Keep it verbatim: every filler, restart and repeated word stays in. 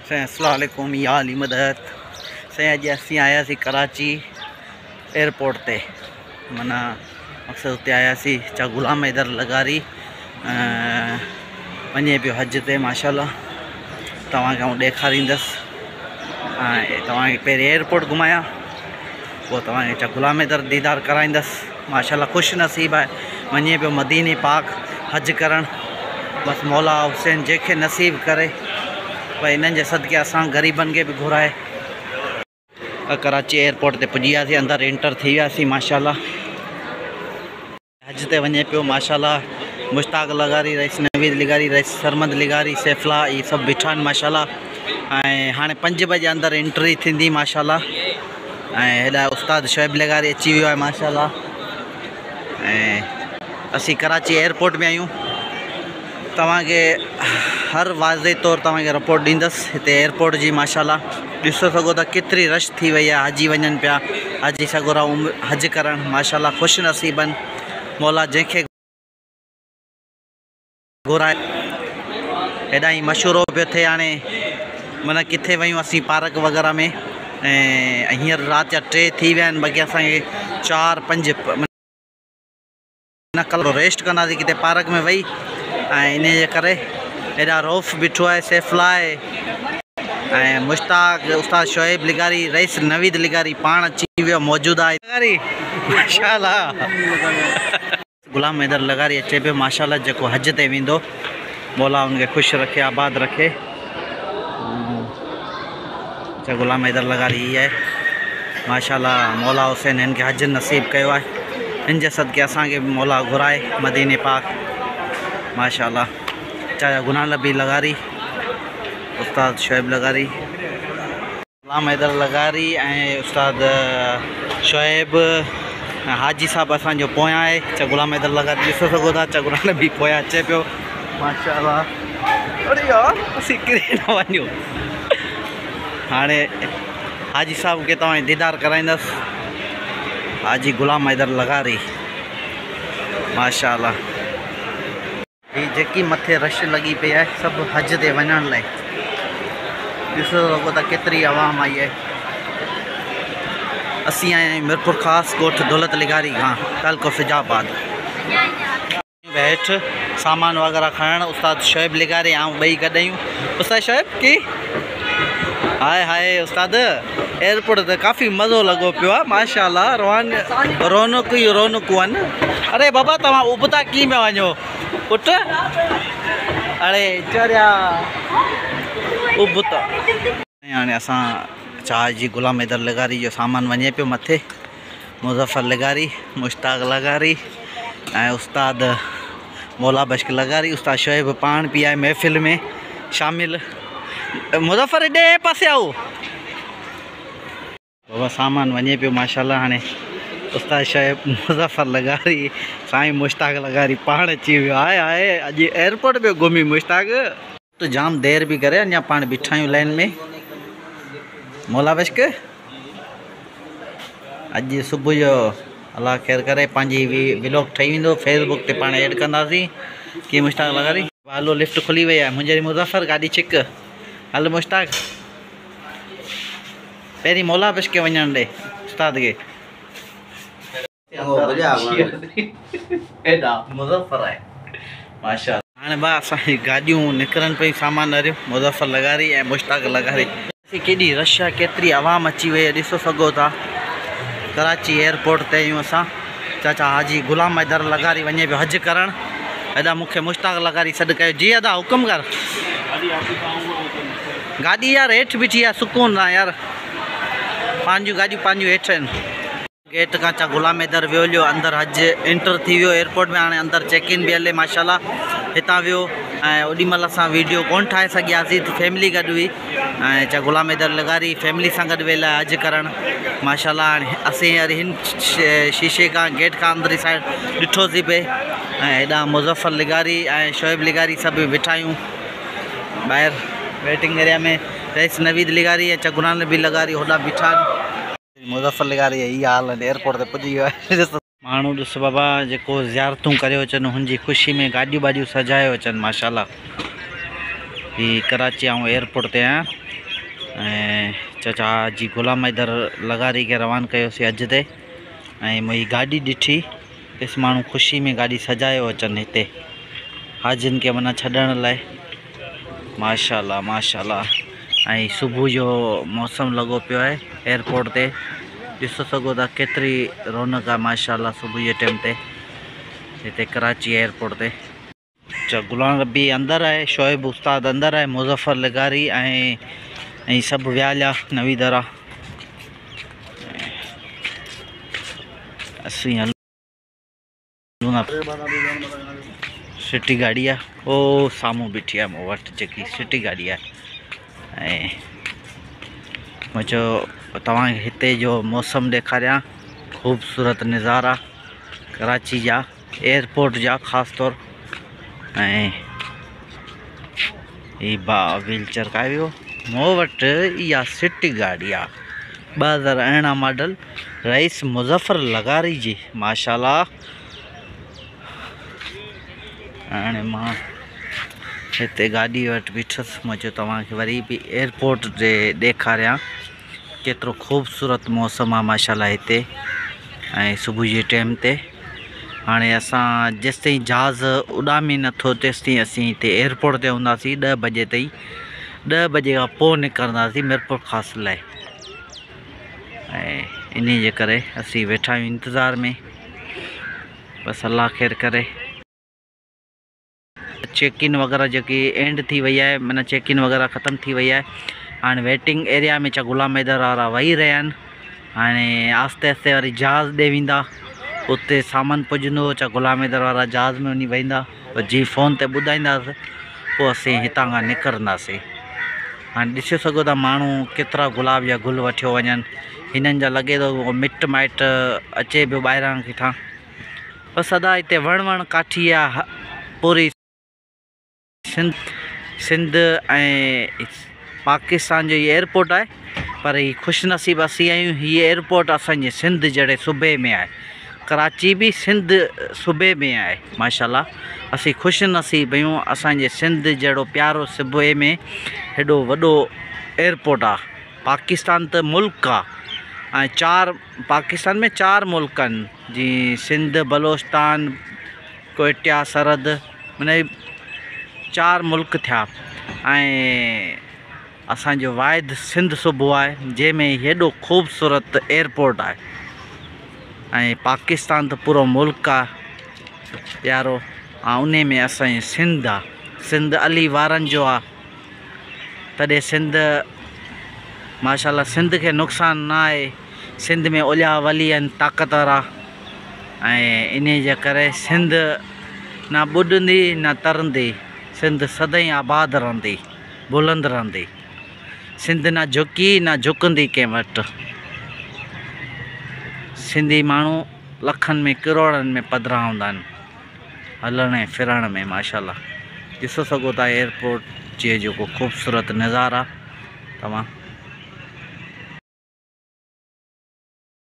अस्सलाम वालेकुम या अली मदद से अज असी आया सी कराची एयरपोर्ट ते मना मकसद उते आया सी चा गुलाम हैदर लगारी वने पियो हज ते माशाल्लाह तव्हांखे आउं ॾेखारींदुसि। तव्हांखे पहिरीं एयरपोर्ट घुमाया पोइ तव्हांखे चा गुलाम हैदर दीदार कराईंदुसि। माशाल्लाह ख़ुशि नसीब आहे वने पियो मदीने पाक हज करण। बस मौला हुसैन जंहिंखे नसीब करे भाई इन्हनि जे सदके असां ग़रीबनि खे बि घुराए कराची एयरपोर्ट ते पुॼी वियासीं, अंदरि एंटर थी वियासीं। माशाल्लाह हज ते वञे पियो माशाल्लाह। मुश्ताक लगारी रईस नवीद लिगारी रईस सरमद लिगारी सैफला ये सभु बीठा आहिनि माशाल्लाह। ऐं हाणे पंज बजे अंदरि एंट्री थींदी माशाल्लाह। ऐं हेॾा उस्ताद शोएब लगारी अची वियो आहे माशाल्लाह। ऐं असीं कराची एयरपोर्ट में आहियूं। तव्हांखे हर वाज़े तौर तव्हांखे रिपोर्ट ॾींदुसि हिते एयरपोर्ट जी। माशाल्लाह ॾिसो सघो था केतिरी रश थी वई आहे, हजी वञनि पिया हजी सघो था हज करणु। माशाल्लाह ख़ुशि नसीबनि मौला जंहिंखे घुराए। हेॾा ई मशहूरु पियो थिए हाणे माना किथे वयूं असीं पार्क वग़ैरह में। ऐं हींअर राति जा टे थी विया आहिनि, बाक़ी असांखे चारि पंज न कल्ह रेस्ट कंदासीं किथे पार्क में वेही। ऐं इन जे करे हेॾा रौफ़ बीठो आहे, सैफला आहे ऐं मुश्ताक उस्ताद शोएब लिगारी रईस नवीद लिगारी पाण अची वियो मौजूदु आहे लिगारी माशाल्लाह। गुलाम हैदर लगारी अचे पियो माशाल्लाह, जेको हज ते वेंदो मौला उनखे ख़ुशि रखे आबाद रखे। अच्छा गुलाम हैदर लगारी ही आहे माशाल्लाह। मौला हुसैन हिन खे हज नसीब कयो आहे, हिन जे सदके असांखे बि मौला घुराए मदीने पाक माशाल्लाह। चाचा गुलाम नबी लगारी उस्ताद शोएब लगारी गुलाम हैदर लगारी ऐं उस्ताद शोएब हाजी साहब असांजो पोयां आहे। चा गुलाम हैदर लगारी ॾिसो सघो था चा गुलाम नबी पोयां अचे पियो माशाल्लाह। अरे यार असीं किरे न वञूं। हाणे हाजी साहब खे तव्हां दीदार कराईंदुसि। हाजी गुलाम हैदर लगारी माशाल्लाह। ही जेकी मथे रश लगी पई आहे सभु हज ते वञण लाइ। ॾिसो सघो था केतिरी आवाम आई आहे। असीं आया आहियूं मीरपुर ख़ासि ॻोठ दौलत लिगारी खां तलको फिजाबाद। हेठि सामान वग़ैरह खणणु उस्ताद शोएब लिगारी ऐं ॿई गॾु आहियूं। उस्ताद शोएब की हाय हाय उस्ताद एयरपोर्ट ते काफ़ी मज़ो लॻो पियो आहे माशाल्लाह। रोहन रौनक ई रौनकूं आहिनि। अरे बाबा तव्हां उबता की में वञो पुट। अरे चरिया उबता। हाणे असां चाह जी गुलाम हैदर लगारी जो सामान वञे पियो मथे। मुज़फ़र लगारी मुश्ताक लगारी ऐं उस्ताद मौला बश्क लगारी उस्ताद शोएब पाण बि आहे महफ़िल में शामिल। मुज़फ़र हेॾे पासे आओ बाबा सामान वञे पियो माशाल्लाह। हाणे उस्ताद शोएब मुज़फ़र लगारी साईं मुश्ताक लगारी पाण अची वियो आहे। आहे अॼु एयरपोर्ट में घुमी मुश्ताक तो जाम देर भी करे अञा पाण बीठा आहियूं लाइन में। मौला बश्क अॼु सुबुह जो अल्लाह ख़ैर करे पंहिंजी व्लॉग ठही वेंदो फेसबुक ते पाण ऐड कंदासीं की मुश्ताक लगारी। हलो लिफ्ट खुली वई आहे मुंहिंजे मुज़फ़र गाॾी छिक। हल मुश्ताक पहिरीं मौला बश्क खे वञण ॾे उस्ताद खे। मुज़फ़र आहे माशाल्लाह। हाणे बा असांजी गाॾियूं निकिरनि पियूं सामान वारियूं मुज़फ़र लगारी ऐं मुश्ताक लगारी। केॾी रश आहे केतिरी आवाम अची वई आहे ॾिसो सघो था। कराची एयरपोर्ट ते आहियूं असां। चाचा हाजी गुलाम हैदर लगारी वञे पियो हज करणु। हेॾा मूंखे मुश्ताक लगारी सॾु कयो। जी अदा हुकुम कर। गाॾी यार हेठि बीठी आहे सुकून आहे यार। पंहिंजूं गाॾियूं पंहिंजूं हेठि आहिनि। गेट खां चा गुलाम हैदर वियो लियो अंदरि हज एंटर थी वियो एयरपोर्ट में। हाणे अंदरि चेक इन बि हले माशाल्लाह। हितां वियो ऐं ओॾीमहिल असां वीडियो कोन ठाहे सघियासीं त फैमिली गॾु हुई ऐं चा गुलाम हैदर लगारी फैमिली सां गॾु वेला हज करणु माशाल्लाह। हाणे असीं वरी हिन शीशे खां गेट खां अंदरि साइड ॾिठोसीं पिए ऐं हेॾा मुज़फ़र लिगारी ऐं शोएब लिगारी सभु वेठा आहियूं ॿाहिरि वेटिंग एरिया में। रईस नवीद लिगारी ऐं चा गुलाम नबी लगारी होॾा बीठा आहिनि। मुज़फ़र लिगारी इहा हाल एयरपोर्ट ते पुॼी वियो आहे। माण्हू ॾिस बाबा जेको ज़ियारतूं करे अचनि हुनजी ख़ुशी में गाॾियूं वाॾियूं सजाए अचनि माशाल्लाह। ही कराची आऊं एयरपोर्ट ते आहियां ऐं चाचा जी गुलाम हैदर लगारी खे रवान कयोसीं अॼु ते ऐं मुंहिंजी गाॾी ॾिठी ॾिस माण्हू ख़ुशी में गाॾी सजायो अचनि हिते हाजिन खे माना छॾण लाइ। माशाल्लाह माशाल्लाह। ऐं सुबुह जो मौसम लॻो पियो आहे एयरपोर्ट ते, ॾिसो सघो था केतिरी रौनक आहे माशाल्लाह सुबुह जे टाइम ते हिते कराची एयरपोर्ट ते। अच्छा गुलाम रबी अंदरि आहे, शोएब उस्ताद अंदरि आहे, मुज़फ़र लगारी ऐं ऐं सभु वियालिया नवी दरा। असीं हलूं था, सिटी गाड़ी आहे ओ साम्हूं बीठी आहे मूं वटि जेकी सिटी गाड़ी आहे। ऐं मां चयो तव्हांखे हिते जो मौसम ॾेखारियां, ख़ूबसूरत नज़ारा कराची जा एयरपोर्ट जा ख़ासि तौर। ऐं ही बा व्हीलचेयर का वियो मूं वटि इहा सिटी गाड़ी आहे ॿ हज़ार अरिड़हं मॉडल रईस मुज़फ़र लगारी जी माशाल्लाह। हाणे मां हिते गाॾी वटि बीठुसि, मां चयो तव्हांखे वरी बि एयरपोर्ट ते ॾेखारियां केतिरो ख़ूबसूरत मौसम आहे माशाल्लाह हिते ऐं सुबुह जे टाइम ते। हाणे असां जेसिताईं जहाज़ उॾामी नथो तेसिताईं असीं हिते एयरपोर्ट ते हूंदासीं ॾह बजे ताईं। ॾह बजे खां पोइ निकिरंदासीं मीरपुर ख़ास लाइ ऐं इन जे करे असीं वेठा आहियूं इंतज़ार में। बसि अल्लाह ख़ैर करे। चेक इन वग़ैरह जेकी एंड थी वई आहे, माना चेक इन वग़ैरह ख़तमु थी वई आहे। हाणे वेटिंग एरिया में छा गुलाम हैदर वारा वेही रहिया आहिनि। हाणे आस्ते आस्ते वरी जहाज़ ॾे वेंदा, उते सामान पुॼंदो, छा गुलाम हैदर वारा जहाज़ में वञी वेंदा, जीअं फ़ोन ते ॿुधाईंदासीं पोइ असीं हितां खां निकिरंदासीं। हाणे ॾिसी सघो था माण्हू केतिरा गुलाब जा गुल वठियो वञनि, हिननि जा लॻे थो मिट माइट अचे पियो ॿाहिरां किथां। बसि अदा हिते वण वण काठी आहे पूरी सिंध सिंध ऐं पाकिस्तान जो इहो एयरपोर्ट आहे, पर ही ख़ुशनसीब असीं आहियूं हीअ एयरपोर्ट असांजे सिंध जहिड़े सूबे में आहे। कराची बि सिंध सूबे में आहे माशाल्लाह। असीं ख़ुशनसीब आहियूं असांजे सिंध जहिड़ो प्यारो सूबे में हेॾो वॾो एयरपोर्ट आहे। पाकिस्तान त मुल्क आहे ऐं चारि पाकिस्तान में चारि मुल्क आहिनि जीअं सिंध बलोचिस्तान कोयटा सरहद, माना चारि मुल्क थिया ऐं असांजो वाहिद सिंध सूबो आहे जंहिंमें हेॾो ख़ूबसूरत एयरपोर्ट आहे। ऐं पाकिस्तान त पूरो मुल्क आहे प्यारो ऐं उन में असांजी सिंध आहे। सिंध अली वारनि जो आहे, तॾहिं सिंध माशाल्लाह सिंध खे नुक़सानु न आहे। सिंध में ओलिया वली आहिनि ताक़तवर आहे ऐं इन जे करे सिंध न ॿुॾंदी न तरंदी, सिंध सदाईं आबाद रहंदी बुलंद रहंदी। सिंध न झुकी न झुकंदी कंहिं वटि। सिंधी माण्हू लखनि में करोड़नि में पधिरा हूंदा आहिनि हलण ऐं फिरण में माशाल्लाह। ॾिसो सघो था एयरपोर्ट जे जेको ख़ूबसूरत नज़ारा तव्हां।